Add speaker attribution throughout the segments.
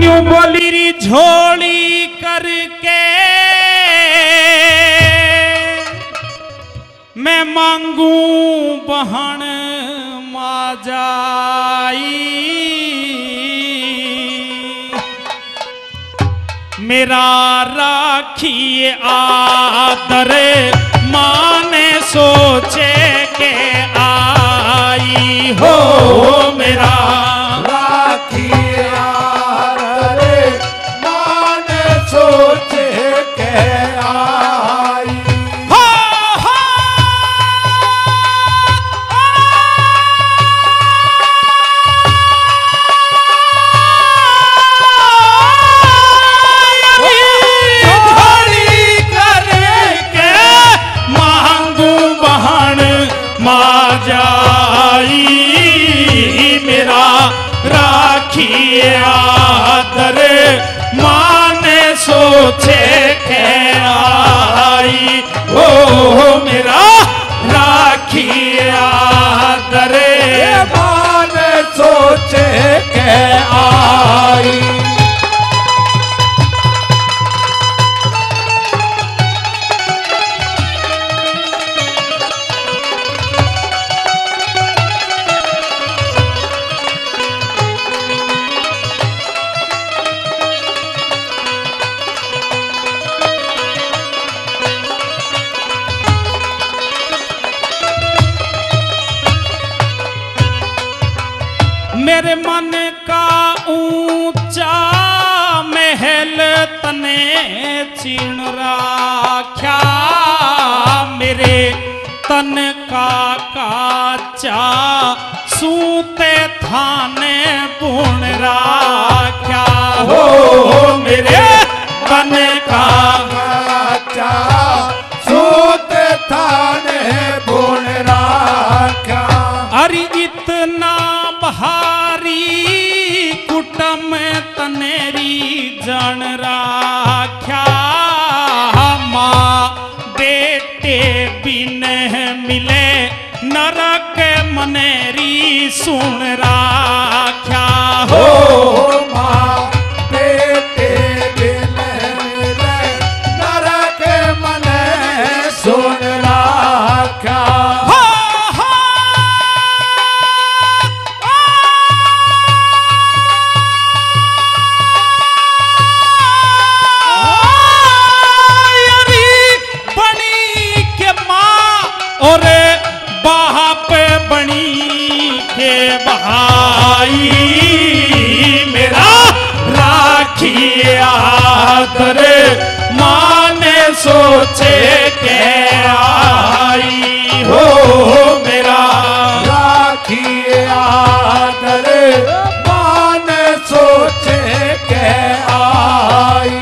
Speaker 1: यूं बोली री झोली करके मैं मांगू बहन माजाई, मेरा राखिए आदर माने सोचे के आई हो, मेरा
Speaker 2: राखिए आदर माने सोचे के आई।
Speaker 1: राखिए आदर माने सोचे के आई हो, मेरा राखिए आदर
Speaker 2: माने सोचे के आई।
Speaker 1: मेरे मन का ऊंचा महल तने चीन राख्या, मेरे तन का काचा सूते थाने पुण राख्या हो, मेरे तन का
Speaker 2: काचा सूते थाने पुण राख्या।
Speaker 1: अरे इतना भारी कुटम तनेरी जन राख्या, माँ बेटे बिन मिले नरक मनेरी सुन राख्या हो,
Speaker 2: माँ बेटे बिन मिले नरक मने सुन राख्या।
Speaker 1: और बाप बनी के भाई, मेरा राखिए आदर माने सोचे के आई हो, मेरा
Speaker 2: राखिए आदर माने सोचे के आई।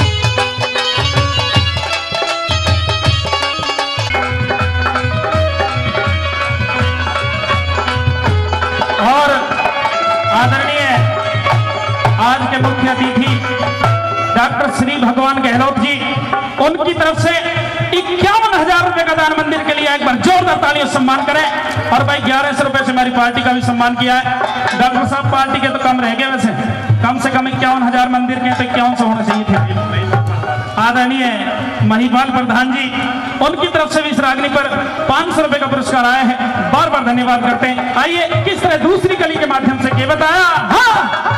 Speaker 1: और आदरणीय आज के मुख्य अतिथि डॉक्टर श्री भगवान गहलोत जी, उनकी तरफ से 51,000 रुपए का दान मंदिर के लिए एक बार जोरदार तालियों से सम्मान करें। और भाई 1100 रुपए से हमारी पार्टी का भी सम्मान किया है। डॉक्टर साहब पार्टी के तो कम रह गए, वैसे कम से कम 51,000 मंदिर के तो 5100 होने चाहिए थे। आदरणीय महिपाल प्रधान जी, उनकी तरफ से भी इस रागनी पर 500 रुपए का पुरस्कार आया है, बार बार धन्यवाद करते हैं। आइए किस तरह दूसरी कली के माध्यम से के बताया। हाँ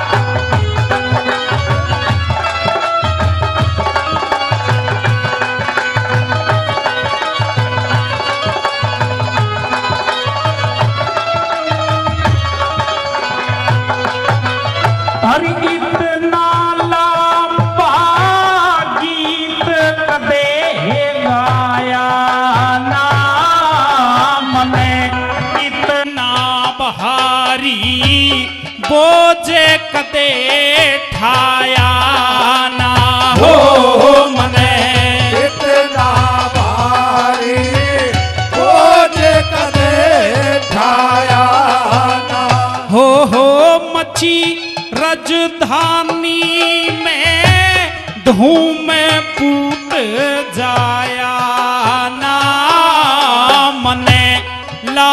Speaker 1: इतना लंबा गीत कदे गाया ना, मने इतना भारी बोझे कदे ठाया ना हो, मने
Speaker 2: इतना भारी बोझे कदे ठाया ना
Speaker 1: हो मच्छी राजधानी में धूम पूत जाया ना, मने ला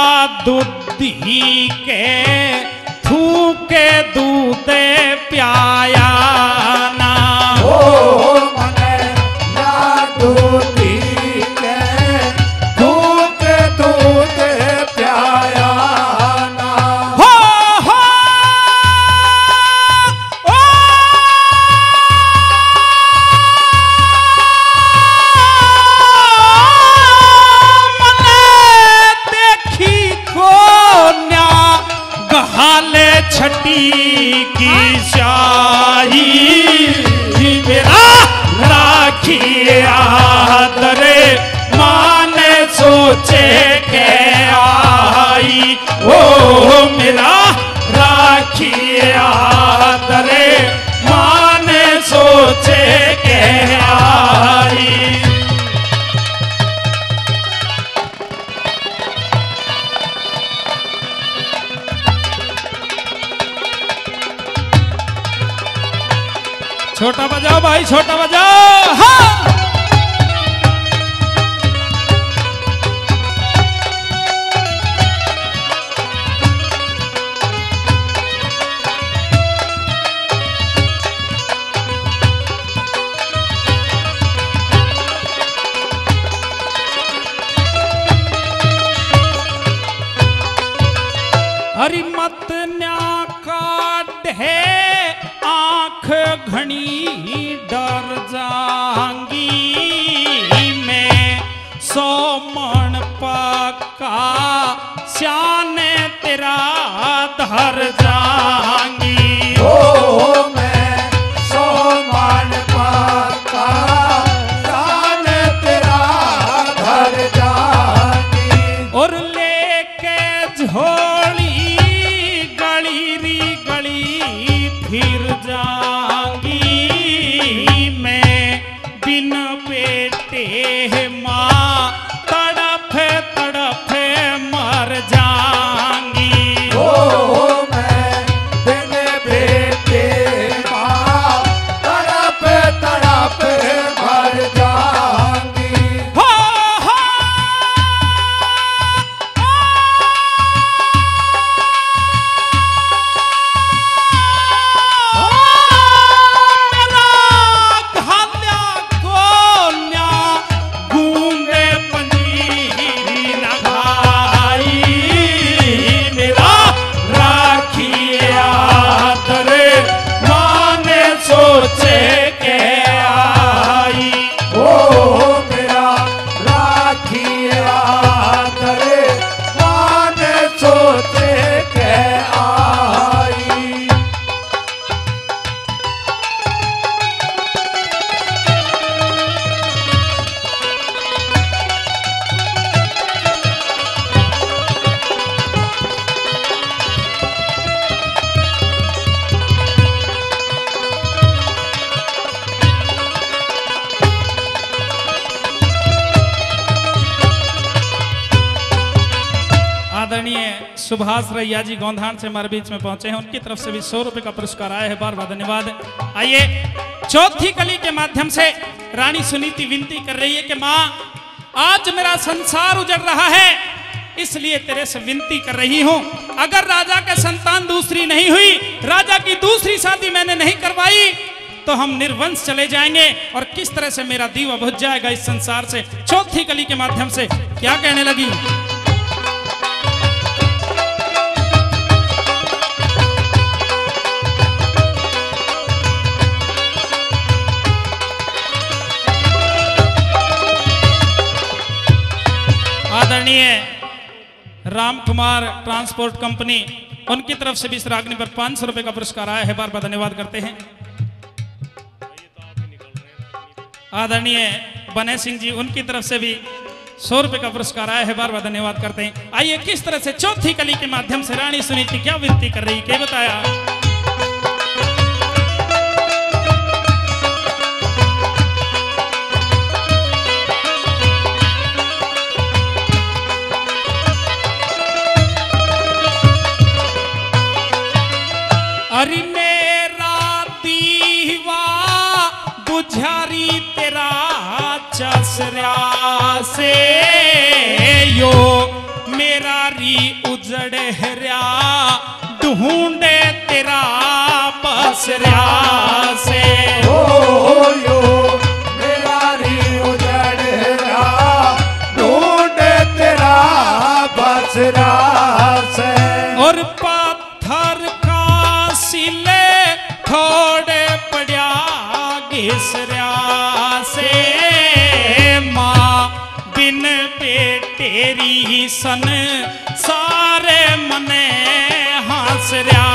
Speaker 1: दूधी के थूके दूधे प्याया मेरा राखिए आदरे माने सोचे के आई। छोटा बजाओ भाई, छोटा बजाओ। हाँ हरि मत न्या काट है आंख घनी डर जाऊंगी मैं, 100 मन पक्का श्याने तेरा धर जाऊंगी।
Speaker 2: ओ मैं 100 मन पक्का श्याने तेरा धर जाऊंगी।
Speaker 1: और लेके झोली फिर जाऊंगी मैं, बिन बेटे माँ तड़फ तड़फ मर जाऊंगी।
Speaker 2: ओ मैं बिन बेटे माँ तड़प तड़प मर जाऊंगी।
Speaker 1: हो आदरणीय सुभाष रैया जी गोंधान से हमारे बीच में पहुंचे हैं, उनकी तरफ से भी 100 रुपए का पुरस्कार आया है। बार बार धन्यवाद। आइए, चौथी कली के माध्यम से रानी सुनीति विनती कर रही है कि माँ आज मेरा संसार उजड़ रहा है, इसलिए तेरे से विनती कर रही हूँ, अगर राजा के संतान दूसरी नहीं हुई, राजा की दूसरी शादी मैंने नहीं करवाई, तो हम निर्वंश चले जाएंगे और किस तरह से मेरा दीवा बुझ जाएगा इस संसार से। चौथी कली के माध्यम से क्या कहने लगी? आदरणीय राम कुमार ट्रांसपोर्ट कंपनी, उनकी तरफ से भी इस रागनी पर 500 रुपए का पुरस्कार आया है। बार बार धन्यवाद करते हैं। आदरणीय बने सिंह जी, उनकी तरफ से भी 100 रुपए का पुरस्कार आया है। बार बार धन्यवाद करते हैं। आइए, किस तरह से चौथी कली के माध्यम से रानी सुनीति क्या विनती कर रही, क्या बताया? अरे मेरा दीवा बुझारी तेरा चसरा से यो, मेरा री उजड़ हरिया ढूंढे तेरा बसरा से।
Speaker 2: ओ यो मेरा री उजड़ हरिया ढूंढे तेरा बसरा से।
Speaker 1: और पत्थर सिले थोड़े पड़ा घिसरा से, माँ बिन बेटेरी सन सारे मने हंसरा